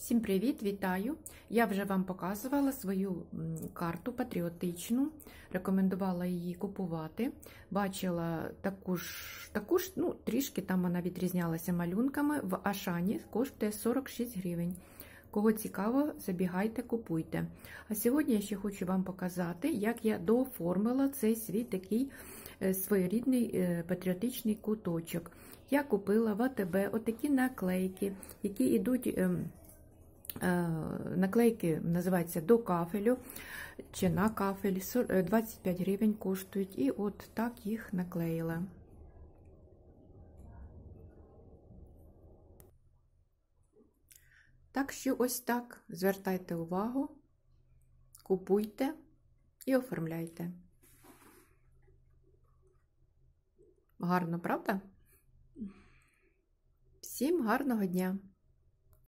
Всім привіт, вітаю! Я вже вам показувала свою карту патріотичну, рекомендувала її купувати. Бачила таку ж, трішки там вона відрізнялася малюнками. В Ашані коштує 46 гривень. Кого цікаво, забігайте, купуйте. А сьогодні я ще хочу вам показати, як я дооформила цей свій такий своєрідний патріотичний куточок. Я купила в АТБ отакі наклейки, які йдуть... Наклейки називаються до кафелю чи на кафель, 25 гривень коштують, і от так їх наклеїла. Так що ось так, звертайте увагу, купуйте і оформляйте. Гарно, правда? Всім гарного дня!